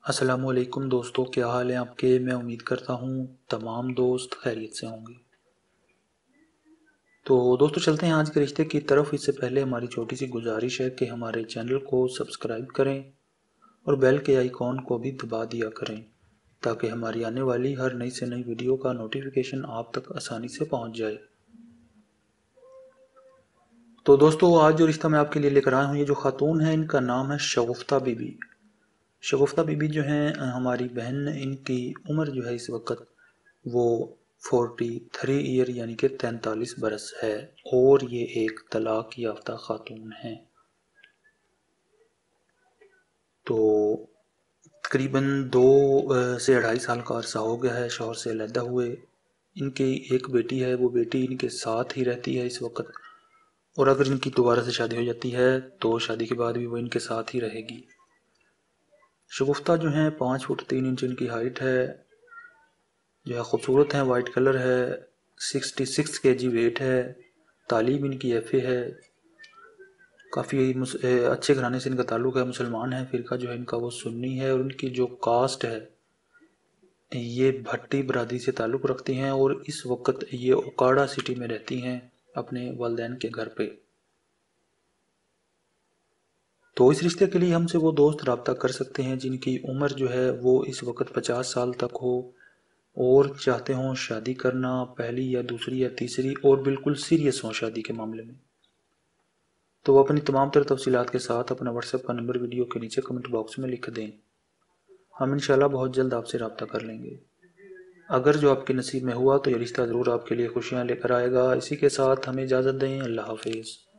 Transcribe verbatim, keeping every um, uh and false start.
السلام علیکم دوستو، کیا حال ہے آپ کے؟ میں امید کرتا ہوں تمام دوست خیریت سے ہوں گے۔ تو دوستو چلتے ہیں آج کے رشتے کی طرف۔ اس سے پہلے ہماری چھوٹی سی گزارش ہے کہ ہمارے چینل کو سبسکرائب کریں اور بیل کے آئیکن کو بھی دبا دیا کریں تاکہ ہماری آنے والی ہر نئی سے نئی ویڈیو کا نوٹیفیکیشن آپ تک آسانی سے پہنچ جائے۔ تو دوستو آج جو رشتہ میں آپ کے لیے لے کر آیا ہوں، یہ جو خاتون ہے ان کا نام ہے شگفتہ بی بی۔ شگفتہ بی بی جو ہیں ہماری بہن، ان کی عمر جو ہے اس وقت وہ فورٹی تھری ایئر یعنی کہ تینتالیس برس ہے، اور یہ ایک طلاق یافتہ خاتون ہیں۔ تو تقریباً دو سے اڑھائی سال کا عرصہ ہو گیا ہے شوہر سے علیحدہ ہوئے۔ ان کی ایک بیٹی ہے، وہ بیٹی ان کے ساتھ ہی رہتی ہے اس وقت، اور اگر ان کی دوبارہ سے شادی ہو جاتی ہے تو شادی کے بعد بھی وہ ان کے ساتھ ہی رہے گی۔ شگفتہ جو ہیں پانچ فٹ تین انچ ان کی ہائٹ ہے، جو ہے خوبصورت ہیں، وائٹ کلر ہے، sixty six K G wait ہے، تعلیم ان کی ایف اے ہے، کافی اچھے گھرانے سے ان کا تعلق ہے، مسلمان ہیں، فرقہ جو ہے ان کا وہ سنی ہے، اور ان کی جو کاسٹ ہے یہ بھٹی برادری سے تعلق رکھتی ہیں، اور اس وقت یہ اوکاڑا سٹی میں رہتی ہیں اپنے والدین کے گھر پہ۔ تو اس رشتے کے لیے ہم سے وہ دوست رابطہ کر سکتے ہیں جن کی عمر جو ہے وہ اس وقت پچاس سال تک ہو اور چاہتے ہوں شادی کرنا، پہلی یا دوسری یا تیسری، اور بالکل سیریس ہوں شادی کے معاملے میں۔ تو وہ اپنی تمام تر تفصیلات کے ساتھ اپنا واٹس ایپ کا نمبر ویڈیو کے نیچے کمنٹ باکس میں لکھ دیں، ہم انشاءاللہ بہت جلد آپ سے رابطہ کر لیں گے۔ اگر جو آپ کے نصیب میں ہوا تو یہ رشتہ ضرور آپ کے لیے خوشیاں لے کر آئے گا۔ اسی کے ساتھ ہمیں اجازت دیں، اللہ حافظ۔